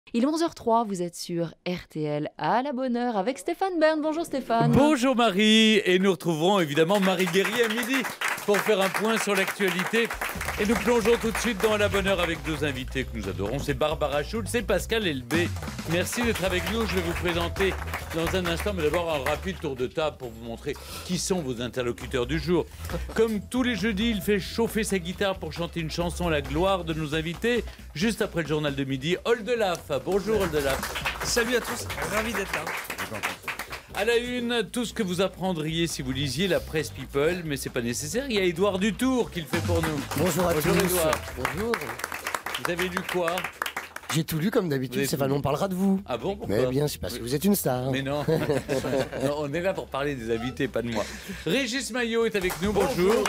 Il est 11h03, vous êtes sur RTL à la bonne heure avec Stéphane Bern. Bonjour Stéphane. Bonjour Marie, et nous retrouverons évidemment Marie Guéry à midi pour faire un point sur l'actualité. Et nous plongeons tout de suite dans la bonne heure avec deux invités que nous adorons. C'est Barbara Schulz et Pascal Elbé. Merci d'être avec nous. Je vais vous présenter dans un instant, mais d'abord un rapide tour de table pour vous montrer qui sont vos interlocuteurs du jour. Comme tous les jeudis, il fait chauffer sa guitare pour chanter une chanson à la gloire de nos invités. Juste après le journal de midi, Oldelaf. Bonjour Oldelaf. Salut à tous, ravi d'être là. À la une, tout ce que vous apprendriez si vous lisiez la presse People, mais c'est pas nécessaire, il y a Édouard Dutour qui le fait pour nous. Bonjour à tous. Édouard. Bonjour. Vous avez lu quoi? J'ai tout lu comme d'habitude, Stéphane, on parlera de vous. Ah bon? Pourquoi? Mais bien, c'est parce que vous êtes une star. Mais non. Non, on est là pour parler des invités, pas de moi. Régis Maillot est avec nous, bonjour.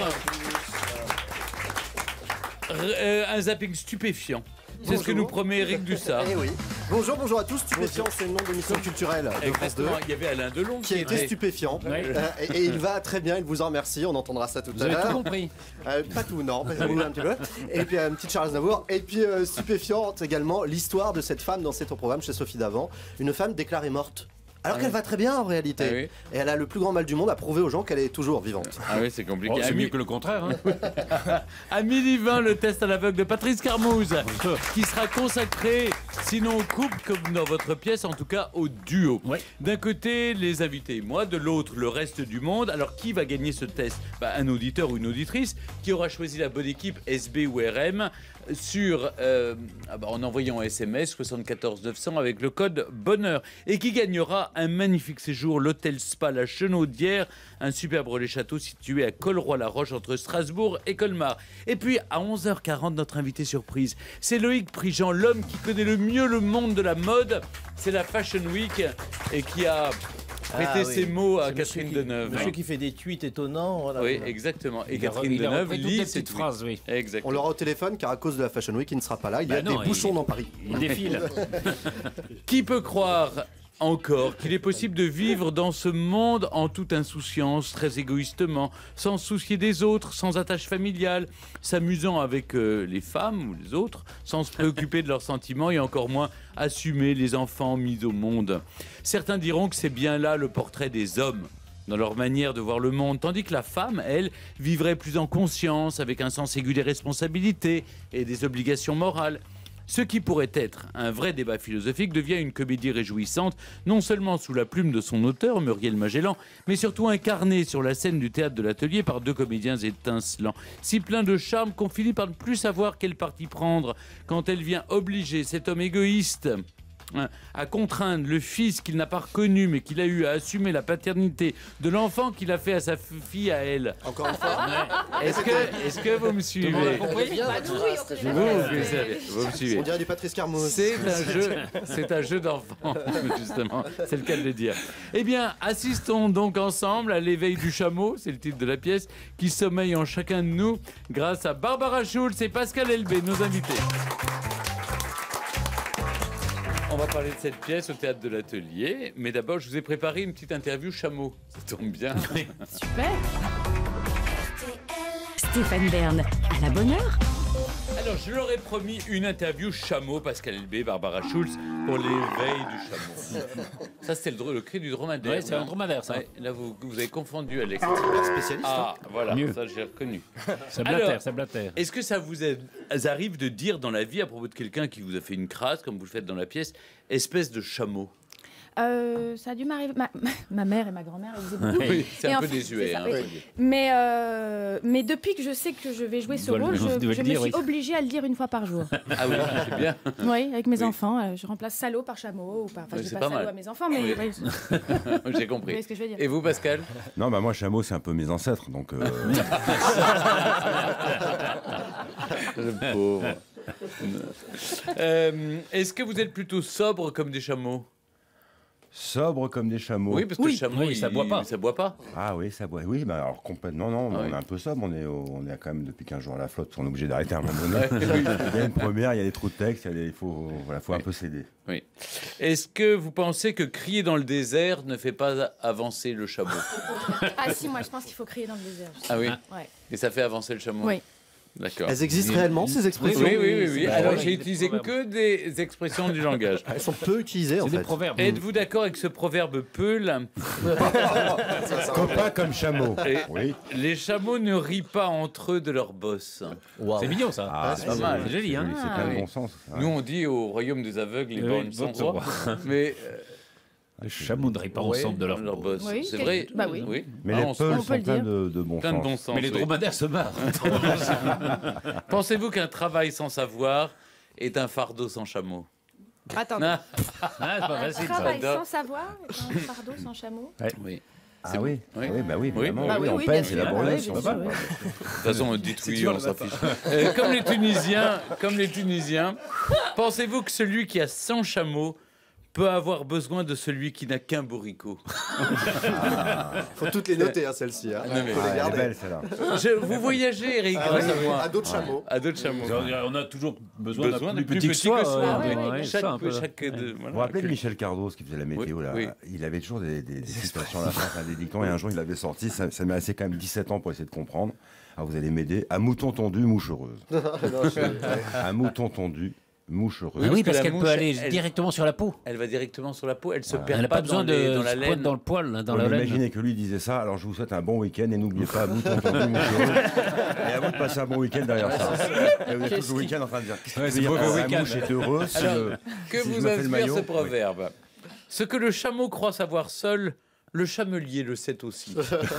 Un zapping stupéfiant. C'est ce que nous promet Eric Dussard. Eh oui. Bonjour à tous. Stupéfiant, c'est le nom de l'émission culturelle de France 2. Il y avait Alain Delon Qui a été stupéfiant. Et il va très bien, il vous en remercie. On entendra ça tout à l'heure. Vous avez tout compris? Pas tout, non. Un petit peu. Et puis une petite Charles Aznavour. Et puis stupéfiante également l'histoire de cette femme dans cet programme chez Sophie Davant. Une femme déclarée morte. Alors qu'elle va très bien en réalité. Ah oui. Et elle a le plus grand mal du monde à prouver aux gens qu'elle est toujours vivante. Ah oui, c'est compliqué. C'est mieux que le contraire. Hein. À midi 20, le test à l'aveugle de Patrice Carmouze, qui sera consacré, sinon au couple, comme dans votre pièce, en tout cas au duo. Ouais. D'un côté, les invités et moi, de l'autre, le reste du monde. Alors, qui va gagner ce test? Un auditeur ou une auditrice qui aura choisi la bonne équipe, SB ou RM, en envoyant un SMS 74 900 avec le code bonheur, et qui gagnera un magnifique séjour, l'hôtel Spa La Chenaudière, un superbe relais château situé à Colroy-la-Roche entre Strasbourg et Colmar. Et puis à 11h40, notre invité surprise, c'est Loïc Prigent, l'homme qui connaît le mieux le monde de la mode. C'est la Fashion Week et qui a prêté ses mots à Catherine Deneuve. Monsieur qui fait des tweets étonnants. Voilà. Oui, exactement. Et Catherine Deneuve lit ces phrases, oui. Exactement. On l'aura au téléphone car à cause de la Fashion Week, il ne sera pas là. Il y a des bouchons dans Paris. Il défile. Qui peut croire encore qu'il est possible de vivre dans ce monde en toute insouciance, très égoïstement, sans se soucier des autres, sans attache familiale, s'amusant avec les femmes ou les autres, sans se préoccuper de leurs sentiments et encore moins assumer les enfants mis au monde. Certains diront que c'est bien là le portrait des hommes, dans leur manière de voir le monde, tandis que la femme, elle, vivrait plus en conscience, avec un sens aigu des responsabilités et des obligations morales. Ce qui pourrait être un vrai débat philosophique devient une comédie réjouissante, non seulement sous la plume de son auteur, Muriel Magellan, mais surtout incarnée sur la scène du théâtre de l'Atelier par deux comédiens étincelants, si plein de charme qu'on finit par ne plus savoir quel parti prendre quand elle vient obliger cet homme égoïste à contraindre le fils qu'il n'a pas reconnu mais qu'il a eu à assumer la paternité de l'enfant qu'il a fait à sa fille à elle. Encore une fois. Est-ce que vous me suivez? Vous me suivez. On dirait du Patrice Carmouze. C'est un jeu d'enfant, justement, c'est le cas de le dire. Eh bien, assistons donc ensemble à l'éveil du chameau, c'est le titre de la pièce, qui sommeille en chacun de nous grâce à Barbara Schulz et Pascal Elbé, nos invités. On va parler de cette pièce au théâtre de l'Atelier, mais d'abord je vous ai préparé une petite interview chameau. Ça tombe bien. Super. Stéphane Bern à la bonne heure. Alors je leur ai promis une interview chameau, Pascal Elbé, Barbara Schulz, pour l'éveil du chameau. Ça c'était le cri du dromadaire. Oui, c'est un dromadaire ça. Ouais, là vous avez confondu Alex. Spécialiste. Ah voilà, Mieux. ça j'ai reconnu. Ça Alors, blatère, ça blatère. Est-ce que ça vous arrive de dire dans la vie à propos de quelqu'un qui vous a fait une crasse, comme vous le faites dans la pièce, espèce de chameau? Ça a dû m'arriver. Ma mère et ma grand-mère, elles faisaient beaucoup. Oui, c'est Et un en peu fait, désuet. c'est ça, Hein, oui. faut dire. Mais depuis que je sais que je vais jouer ce rôle, je me suis obligée à le dire une fois par jour. Ah oui, c'est bien. Oui, avec mes Oui. enfants. Je remplace salaud par chameau. Ou par... Enfin, Oui, je c'est dis pas pas salaud mal. à mes enfants, mais Oui. oui, J'ai vous compris. voyez ce que je veux dire. Et vous, Pascal? Non, bah moi, chameau, c'est un peu mes ancêtres, donc... Le pauvre. Est-ce que vous êtes plutôt sobre comme des chameaux? Sobre comme des chameaux. Oui, parce que le chameau, ça boit pas. Ça boit pas. Ah oui, ça boit. Oui, bah alors complètement, non, Ah on oui. est un peu sobre, on est quand même depuis 15 jours à la flotte, on est obligé d'arrêter à un moment donné. Ouais. Il y a une première, il y a des trous de texte, il faut un peu céder. Oui. Est-ce que vous pensez que crier dans le désert ne fait pas avancer le chameau? Ah si, moi je pense qu'il faut crier dans le désert. Ah oui. Ouais. Et ça fait avancer le chameau? Oui. D'accord. Elles existent réellement, ces expressions? Oui. Alors, j'ai utilisé que des expressions du langage. Elles sont peu utilisées, en fait. C'est des proverbes. Êtes-vous d'accord avec ce proverbe peul? Copain comme chameau. Oui. Les chameaux ne rient pas entre eux de leur boss. Wow. C'est mignon ça. Ah, c'est pas mal. C'est joli, hein. C'est plein de bon sens. Nous, on dit au royaume des aveugles, les Oui, bornes bornes sans sans roi. Mais Les chameaux ne rient pas ensemble de leur boss. Oui, C'est vrai. bah oui. Mais Ah, les on peuls peut sont le pleins dire. de bon Plein de sens. bon sens. Mais les oui. dromadaires se marrent. Pensez-vous qu'un travail sans savoir est un fardeau sans chameau? Attendez. Ah, Ah, c'est pas facile ça. Travail j'adore. sans savoir, un fardeau sans chameau. oui. Ah oui, Oui. bah oui, évidemment. Bah oui, oui, on oui, peine, bien c'est sûr. laborieux. Oui, si on bien sait sûr, pas. oui. De toute façon, dites oui, toujours on le s'en fiche. Comme les Tunisiens, pensez-vous que celui qui a 100 chameaux peut avoir besoin de celui qui n'a qu'un bourricot? Faut toutes les noter, hein, celles-ci. Hein. Non, mais- Faut les Ah, elle est garder. belle celle-là. Vous voyagez, Eric, Ah grâce oui, à moi. à d'autres chameaux. À d'autres chameaux. On a toujours besoin Besoin d'un de plus petit que soi. que soi. oui, oui. ouais, Chaque, ça, un peu. chaque de- Vous voilà, vous rappelez de que- Michel Cardos qui faisait la météo Oui, là oui. Il avait toujours des citations à la fin, enfin, des dictons, et un jour il avait sorti, ça m'a assez quand même 17 ans pour essayer de comprendre. Alors vous allez m'aider. À mouton tondu, mouche heureuse. À mouton tondu, mouche heureuse. Ah oui, parce la qu'elle mouche, peut aller elle- directement sur la peau. Elle va directement sur la peau, elle se Voilà. perd Elle n'a pas besoin dans de dans la se pointe laine. dans le poil, là, dans Ouais, la mais laine. imaginez que lui disait ça, alors je vous souhaite un bon week-end et n'oubliez pas, mouton tondu, mouche heureuse. Et à vous de passer un bon week-end derrière ça. Et vous êtes tout le week-end en train de dire qu'est-ce que Ouais, tu c'est veux dire, mauvais la week-end. mouche est heureuse. si Alors, le- Que si je vous me fais le inspire maillot, ce oui. proverbe? Ce que le chameau croit savoir seul, le chamelier le sait aussi.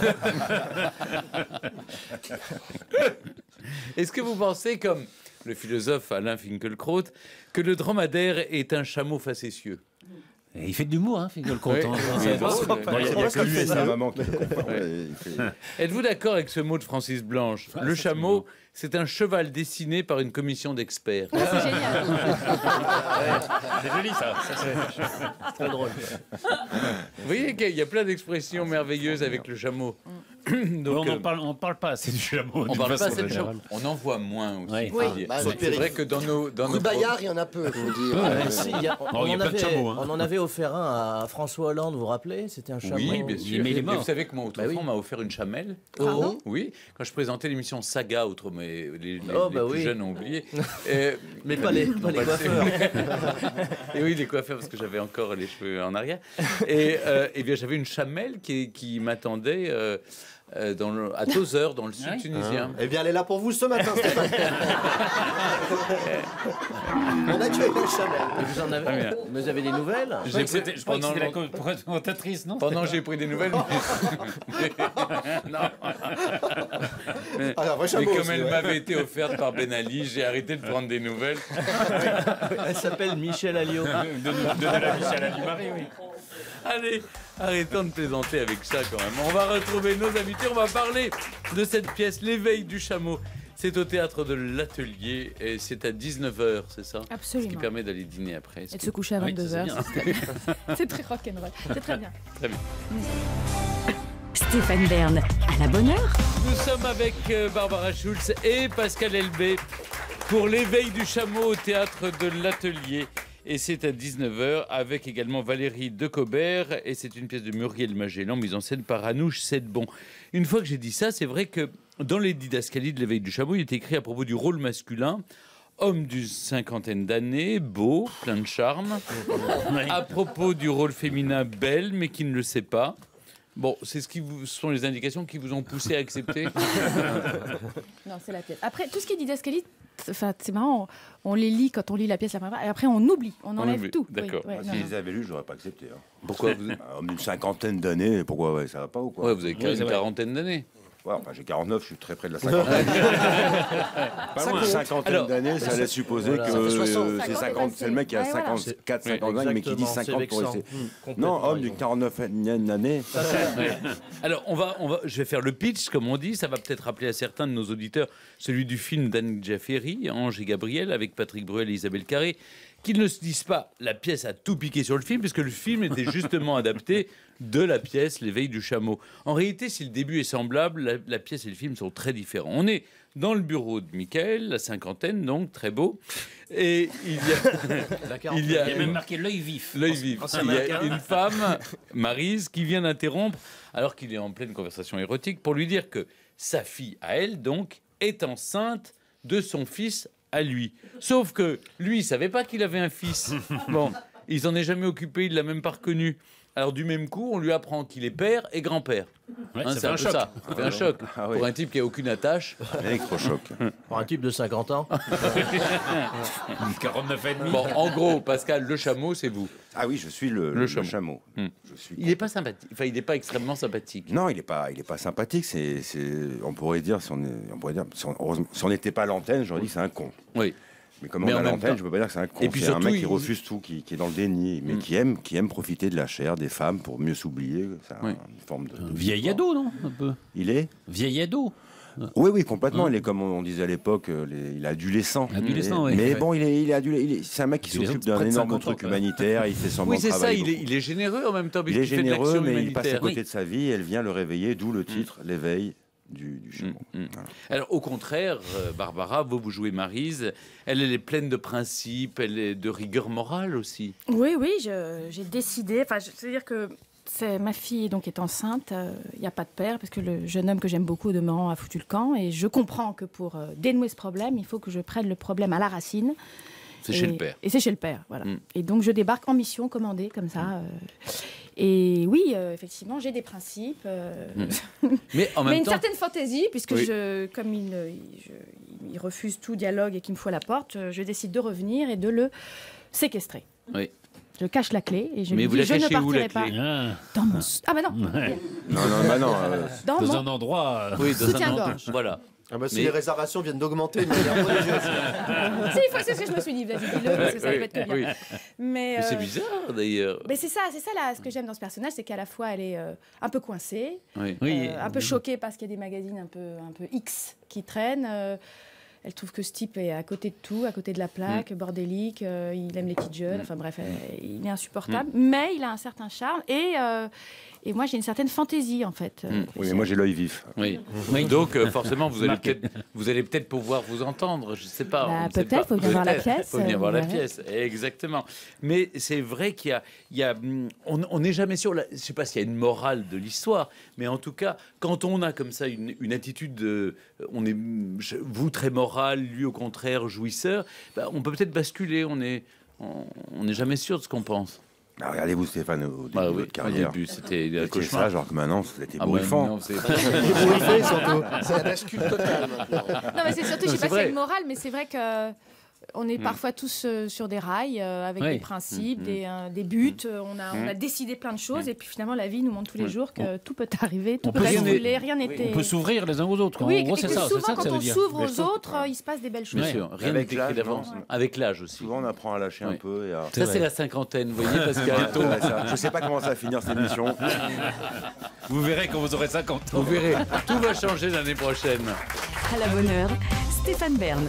Est-ce que vous pensez, comme le philosophe Alain Finkielkraut, que le dromadaire est un chameau facétieux? Et il fait de l'humour, hein, Finkielkraut. Oui. hein. Oui, C'est drôle. pas- Il y a que lui et sa maman qui le comprennent. Ouais. Ouais, il fait- Êtes-vous d'accord avec ce mot de Francis Blanche? Ah, Le ça, chameau, c'est un cheval dessiné par une commission d'experts. Ah, c'est génial. C'est joli ça. Très drôle. Vous voyez qu'il y a plein d'expressions merveilleuses avec le chameau. Donc, On parle pas assez du chameau. on d'une parle pas façon assez de générale. chameau. On en voit moins aussi. Ouais. faut Oui. dire. Bah, C'est vrai que dans nos Rue Bayard, il y en a peu, faut dire. Si, Non, il y a on, plein de chameaux, hein. on en avait offert un à François Hollande, vous vous rappelez? C'était un chameau. Oui, bien sûr. Mais il est Et mort. vous savez que moi, Bah oui. autrefois, on m'a offert une chamelle. Oh. Oui, quand je présentais l'émission Saga, autrement, mais les Oh, bah plus oui. jeunes ont oublié. Mais pas les coiffeurs. Et oui, les coiffeurs, parce que j'avais encore les cheveux en arrière. Et bien, j'avais une chamelle qui m'attendait à Tozeur, dans le sud tunisien. Eh bien, elle est là pour vous ce matin, Stéphane. On accueille le chamel. Et vous en Très avez, bien. vous avez des nouvelles? Je crois que c'était pendant la le- présentatrice, non? Pendant que j'ai pris des nouvelles. Non. Ah, un vrai Mais chameau comme aussi, elle ouais. m'avait été offerte par Ben Ali, j'ai arrêté de prendre des nouvelles. Elle s'appelle Michel Alliot. De la Michel Alliot-Marie, oui. Allez, arrêtons de plaisanter avec ça quand même. On va retrouver nos invités, on va parler de cette pièce, L'éveil du chameau. C'est au théâtre de l'Atelier et c'est à 19h, c'est ça? Ce qui Absolument. permet d'aller dîner après. Et de se coucher à Oui, ça, 22h. c'est bien. C'est très rock'n'roll. C'est très bien. Très bien. Stéphane Bern, à la bonne heure. Nous sommes avec Barbara Schulz et Pascal Elbé pour L'éveil du chameau au théâtre de l'Atelier. Et c'est à 19h avec également Valérie Decobert et c'est une pièce de Muriel Magellan mise en scène par Anouche Sedbon. Une fois que j'ai dit ça, c'est vrai que dans les didascalies de L'éveil du chameau, il est écrit à propos du rôle masculin. Homme d'une cinquantaine d'années, beau, plein de charme. À propos du rôle féminin, belle, mais qui ne le sait pas. Bon, ce sont les indications qui vous ont poussé à accepter. Non, c'est la pièce. Après, tout ce qui est didascalie, enfin, c'est marrant, on les lit quand on lit la pièce la première fois, et après on oublie, on enlève oublie, tout. d'accord. Oui, ouais, Si non, je non. les avais lus, j'aurais pas accepté. Hein. Pourquoi vous... Un homme d'une cinquantaine d'années, pourquoi ouais, ça va pas ou quoi? Ouais, vous avez Oui, c'est une vrai. quarantaine d'années. Ouais, enfin, j'ai 49, je suis très près de la cinquantaine. Pas loin. Une cinquantaine Alors, d'années, ça laisse supposer Voilà. que Ça fait 60. c'est 50, c'est le mec qui a Ouais, voilà. 54, 55, mais qui dit Exactement, 50 pour c'est rester. vexant. Non, homme d'une 49e année. Alors, je vais faire le pitch, comme on dit. Ça va peut-être rappeler à certains de nos auditeurs celui du film d'Anne Jafferi, Ange et Gabriel, avec Patrick Bruel et Isabelle Carré, qu'ils ne se disent pas la pièce a tout piqué sur le film, puisque le film était justement adapté de la pièce L'éveil du chameau. En réalité, si le début est semblable, la pièce et le film sont très différents. On est dans le bureau de Michael, la cinquantaine, donc très beau, et il y a Il y a même marqué l'œil vif. l'œil vif. Ancien Il y a mannequin. une femme, Maryse, qui vient d'interrompre, alors qu'il est en pleine conversation érotique, pour lui dire que sa fille, à elle, donc, est enceinte de son fils à lui. Sauf que lui, il savait pas qu'il avait un fils. Bon, il s'en est jamais occupé, il l'a même pas reconnu. Alors du même coup, on lui apprend qu'il est père et grand-père. Ouais, Hein, ça c'est fait un un peu choc. ça. Ça fait un choc. Ah oui. Pour un type qui a aucune attache. Électrochoc. Pour un type de 50 ans. 49 et demi. Bon, en gros, Pascal, le chameau, c'est vous. Ah oui, je suis le chameau. Hmm. Je suis... Il n'est pas sympathique. Enfin, il n'est pas extrêmement sympathique. Non, il est pas sympathique. On pourrait dire, si on n'était pas à l'antenne, j'aurais dit que c'est un con. Oui. Mais comme Mais on est en à même l'antenne, temps- je peux pas dire que c'est un con. Et puis C'est un surtout, mec qui il- refuse tout, qui est dans le déni, mais qui aime profiter de la chair des femmes pour mieux s'oublier. C'est Oui. une forme de Vieil ado, non? Un peu. Il est. Vieil ado. Oui, complètement. Il est comme on disait à l'époque, il est adolescent. Adolescent, oui. Mais Ouais. bon, c'est un mec qui Adolescent, s'occupe d'un près de énorme 50 ans, truc quoi. humanitaire. Il fait semblant Oui, de c'est ça. travailler Il est généreux en même temps. Il est puisqu'il fait de généreux, l'action mais il passe à humanitaire. côté de sa vie. Elle vient le réveiller, d'où le titre, l'éveil du chameau. Voilà. Alors, au contraire, Barbara, vous jouez Maryse. Elle est pleine de principes, elle est de rigueur morale aussi. Oui, j'ai décidé. Enfin, c'est-à-dire que ma fille donc est enceinte. Il n'y a pas de père parce que le jeune homme que j'aime beaucoup au demeurant a foutu le camp. Et je comprends que pour dénouer ce problème, il faut que je prenne le problème à la racine. C'est chez le père. Et c'est chez le père, voilà. Mm. Et donc je débarque en mission commandée comme ça. Et oui, effectivement, j'ai des principes. Mais en Mais même une temps, certaine fantaisie, puisque Oui. comme il refuse tout dialogue et qu'il me faut la porte, je décide de revenir et de le séquestrer. oui. Je cache la clé et je Mais lui vous dis la je ne cachez où, la partirai pas. clé Dans mon... Ah bah non, Non. dans Dans mon... un endroit. Oui, dans un Soutien-gorge. endroit. Voilà. Ah bah, si Mais- les réservations viennent d'augmenter de manière religieuse. C'est ce que je me suis dit, vas-y, dis-le, parce que ça Oui, peut être que bien. oui. Mais, Mais c'est bizarre d'ailleurs. Mais c'est ça là, ce que j'aime dans ce personnage, c'est qu'à la fois elle est un peu coincée, Oui. Oui. un peu choquée parce qu'il y a des magazines un peu X qui traînent. Elle trouve que ce type est à côté de tout, à côté de la plaque, bordélique, il aime les petites jeunes, enfin bref, il est insupportable, mais il a un certain charme et moi j'ai une certaine fantaisie en fait. Oui, mais moi j'ai l'œil vif. Oui. Donc forcément vous allez peut-être pouvoir vous entendre, je sais pas. Bah, on ne sait peut-être, pas. faut venir voir la Peut-être, pièce, faut venir voir la ouais. pièce, exactement. Mais c'est vrai on n'est jamais sûr. Je sais pas s'il y a une morale de l'histoire, mais en tout cas quand on a comme ça une attitude vous très moral, lui au contraire jouisseur, bah, on peut peut-être basculer. On n'est jamais sûr de ce qu'on pense. Ah, regardez-vous Stéphane au début Bah de oui, votre carrière. au début c'était C'était un ça, cauchemar. genre que maintenant c'était Ah ouais, bouffant. non, c'est- Ébouriffé, surtout. C'est la bascule totale maintenant. Non mais c'est surtout, je sais C'est pas s'il y a vrai. une morale, mais c'est vrai que on est parfois tous sur des rails avec Oui. des principes, des buts. On a décidé plein de choses et puis finalement la vie nous montre tous les jours que tout peut arriver, tout On peut peut basculer, rien n'était. On peut s'ouvrir les uns aux autres. Quoi. Oui, En gros, et c'est que ça. C'est souvent ça que quand ça veut on dire. s'ouvre Mais je aux trouve- autres, il se passe des belles choses. Bien sûr, rien Avec n'est écrit l'âge, d'avance. non. Avec l'âge aussi. Souvent on apprend à lâcher un Oui. peu. Et à... Ça, vrai. c'est la cinquantaine, vous voyez, parce Ouais, qu'à ouais, ça. Je sais pas comment ça va finir cette émission. Vous verrez quand vous aurez 50 ans. vous verrez, tout va changer l'année prochaine. À la bonne heure, Stéphane Bern.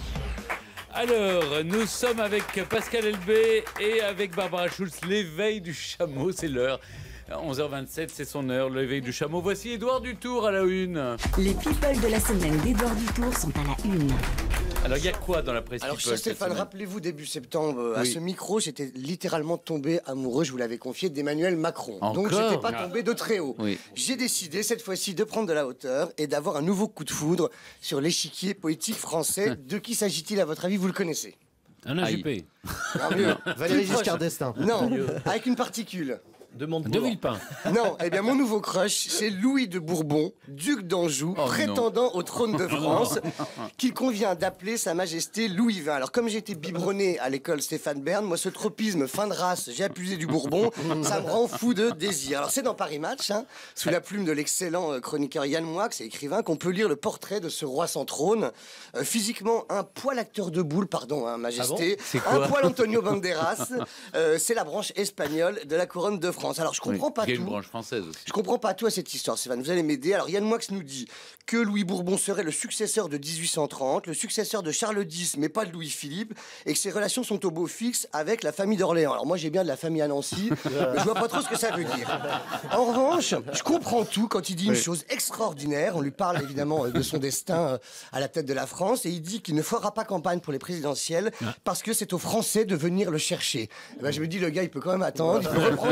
Alors, nous sommes avec Pascal Elbé et avec Barbara Schulz. L'éveil du chameau, c'est l'heure. 11h27, c'est son heure, l'éveil du chameau. Voici Édouard Dutour à la une. Les people de la semaine d'Edouard Dutour sont à la une. Alors, il y a quoi dans la presse Alors, people cher cette Stéphane, semaine rappelez-vous, début septembre, à Oui. ce micro, j'étais littéralement tombé amoureux, je vous l'avais confié, d'Emmanuel Macron. Donc, Encore j'étais pas tombé de très haut. Oui. J'ai décidé, cette fois-ci, de prendre de la hauteur et d'avoir un nouveau coup de foudre sur l'échiquier poétique français. De qui s'agit-il, à votre avis? Vous le connaissez? Un AGP. Non, mieux. Valéry Plus proche. Giscard d'Estaing. Non, avec une particule. De De Montebourg. Villepin. Non, eh bien mon nouveau crush, c'est Louis de Bourbon, duc d'Anjou, Oh, prétendant au trône de France, qu'il convient d'appeler Sa Majesté Louis XX. Alors comme j'ai été biberonné à l'école Stéphane Bern, moi ce tropisme fin de race, j'ai abusé du Bourbon, ça me rend fou de désir. Alors c'est dans Paris Match, hein, sous la plume de l'excellent chroniqueur Yann Moix, et écrivain, qu'on peut lire le portrait de ce roi sans trône. Physiquement, un poil acteur de boule, pardon, hein, Majesté, C'est un quoi poil Antonio Banderas, c'est la branche espagnole de la couronne de France. Alors je comprends pas Il y a tout. une branche française aussi. Je comprends pas tout à cette histoire, Stéphane. Vous allez m'aider. Alors, Yann Moix nous dit que Louis Bourbon serait le successeur de 1830, le successeur de Charles X, mais pas de Louis-Philippe, et que ses relations sont au beau fixe avec la famille d'Orléans. Alors, moi, j'ai bien de la famille à Nancy, mais je vois pas trop ce que ça veut dire. En revanche, je comprends tout quand il dit une chose extraordinaire. On lui parle évidemment de son destin à la tête de la France, et il dit qu'il ne fera pas campagne pour les présidentielles parce que c'est aux Français de venir le chercher. Eh ben, je me dis, le gars, il peut quand même attendre. Il peut reprendre un Bourbon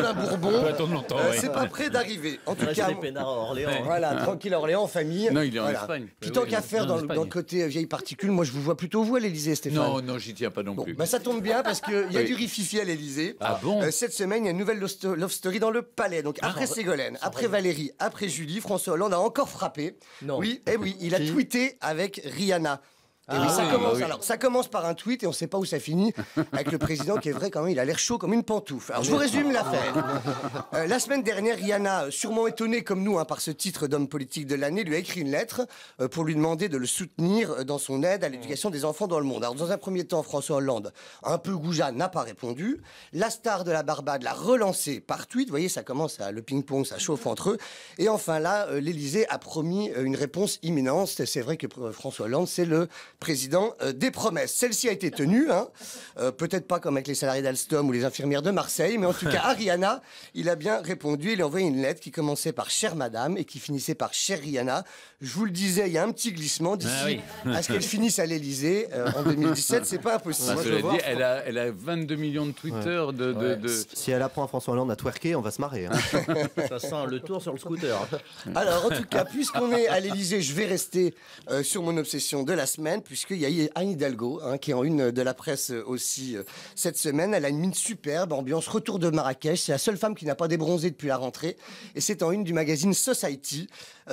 bon. peut attendre longtemps, oui. C'est pas prêt d'arriver. En tout Reste cas, des peinards à Orléans. voilà, tranquille à Orléans en famille. Non, il est en Voilà. Espagne. Puis Oui, tant oui, qu'à il est faire en dans Espagne. le côté vieille particule, moi je vous vois plutôt vous à l'Élysée, Stéphane. Non, non, j'y tiens pas non Bon, plus. bah ça tombe bien parce qu'il y a Oui. du rififi à l'Élysée. Ah bon Cette semaine, il y a une nouvelle love story dans le palais. Donc après Ségolène, après Valérie, après Julie, François Hollande a encore frappé. Non. Oui, il a tweeté avec Rihanna. Et Ah oui, ça oui, commence. bah oui. Alors, ça commence par un tweet et on ne sait pas où ça finit avec le président qui est vrai quand même. Il a l'air chaud comme une pantoufle. Alors, je vous résume l'affaire. La semaine dernière, Rihanna, sûrement étonnée comme nous par ce titre d'homme politique de l'année, lui a écrit une lettre pour lui demander de le soutenir dans son aide à l'éducation des enfants dans le monde. Alors, dans un premier temps, François Hollande, un peu goujat, n'a pas répondu. La star de la Barbade l'a relancé par tweet. Vous voyez, ça commence le ping-pong, ça chauffe entre eux. Et enfin là, l'Élysée a promis une réponse imminente. C'est vrai que François Hollande, c'est le président des promesses. Celle-ci a été tenue, peut-être pas comme avec les salariés d'Alstom ou les infirmières de Marseille, mais en tout cas, à Rihanna, il a bien répondu. Il a envoyé une lettre qui commençait par « Chère Madame » et qui finissait par « Chère Rihanna ». Je vous le disais, il y a un petit glissement d'ici à ce qu'elle finisse à l'Élysée en 2017. C'est pas impossible. Ah, Moi, je cela veux voir. dit, elle a 22 millions de Twitter de... Si elle apprend à François Hollande à twerker, on va se marrer. Hein. Ça sent le tour sur le scooter. Alors, en tout cas, puisqu'on est à l'Élysée, je vais rester sur mon obsession de la semaine, puisqu'il y a Anne Hidalgo, qui est en une de la presse aussi cette semaine. Elle a une mine superbe, ambiance retour de Marrakech. C'est la seule femme qui n'a pas débronzé depuis la rentrée. Et c'est en une du magazine Society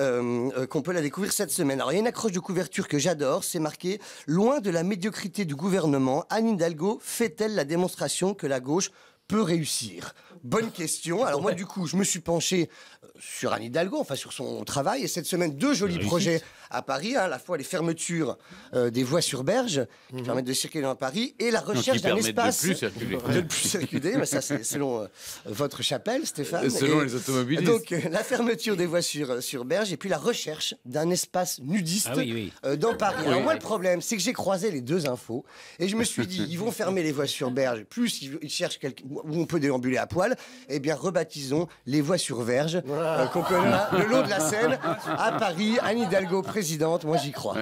qu'on peut la découvrir cette semaine. Alors, il y a une accroche de couverture que j'adore. C'est marqué « Loin de la médiocrité du gouvernement, Anne Hidalgo fait-elle la démonstration que la gauche peut réussir ?» Bonne question. Alors moi, du coup, je me suis penché sur Anne Hidalgo, enfin sur son travail. Et cette semaine, 2 jolis projets à Paris. À la fois les fermetures des voies sur berge qui permettent de circuler dans Paris et la recherche d'un espace de plus circuler. de plus circuler. Mais ça, c'est selon votre chapelle, Stéphane. Selon Et les automobilistes. donc, la fermeture des voies sur berge et puis la recherche d'un espace nudiste dans Paris. Alors moi, le problème, c'est que j'ai croisé les deux infos et je me suis dit, ils vont fermer les voies sur berge, plus ils cherchent où on peut déambuler à poil. Eh bien, rebaptisons les voies sur verge qu'on connaît le long de la Seine à Paris. Anne Hidalgo présidente, moi j'y crois. Non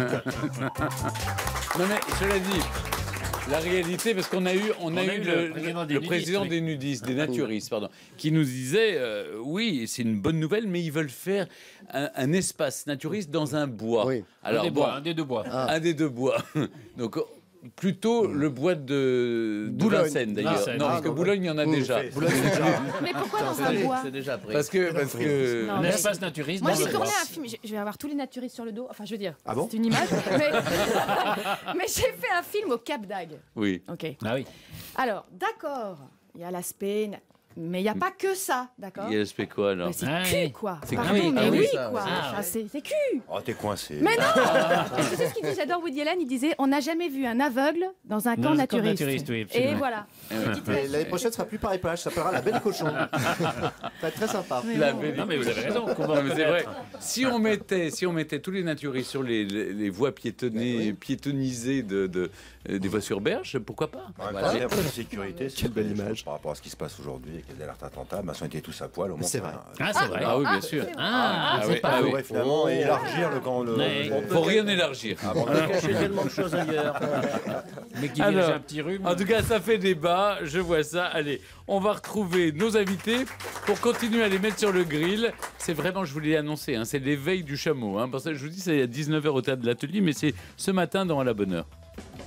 mais, cela dit... La réalité, parce qu'on a eu, le président des nudistes, des naturistes, pardon, qui nous disait, oui, c'est une bonne nouvelle, mais ils veulent faire un espace naturiste dans un bois. Oui. Alors, Un des deux bois. Un des deux bois. Donc, plutôt le bois de Vincennes, d'ailleurs. Vincennes. Non, parce que Boulogne, il y en a déjà. Mais pourquoi dans un bois? C'est déjà prêt. Parce que Non, Un mais- espace naturiste. Moi, dans j'ai le tourné bois. un film. Je vais avoir tous les naturistes sur le dos. Enfin, je veux dire, Ah bon c'est une image. Mais j'ai fait un film au Cap d'Agde. Oui. Ok. Ah oui. Alors, d'accord, il y a l'aspect, mais il n'y a pas que ça, d'accord? Il respecte quoi, alors? Mais c'est Ah cul, oui. quoi. C'est Pardon, cul. mais Ah oui, oui, ça, quoi. ouais. Enfin, c'est cul. Oh, t'es coincé. Mais non. Tu sais ce qu'il dit? J'adore Woody Allen. Il disait, on n'a jamais vu un aveugle dans un camp Dans un camp naturiste. naturiste, oui, Et absolument. voilà. Et l'année prochaine, ce sera plus Paris Plage, ça s'appellera La Belle Cochon. Ça va être très sympa. Mais La non. belle- Non, mais vous avez raison. Non, mais c'est vrai. Si on mettait tous les naturistes sur les voies piétonnisées des voies sur berge, pourquoi pas? En même temps, en termes de sécurité, c'est une belle image. Par rapport à ce qui se passe aujourd'hui avec les alertes attentats, si on était tous à poil, au moins. C'est vrai. Ah, c'est vrai. Ah oui, bien sûr. Ah, oui, c'est pas oui. Ouais, finalement, et élargir le camp. Mais- Faut rien élargir. On peut cacher tellement de choses ailleurs. mais qui Alors, vient un petit rhume. En tout cas, ça fait débat, je vois ça. Allez, on va retrouver nos invités pour continuer à les mettre sur le grill. C'est vraiment, je vous l'ai annoncé, c'est l'éveil du chameau. Parce que je vous dis, c'est à 19h au théâtre de l'Atelier, mais c'est ce matin dans À la bonne heure.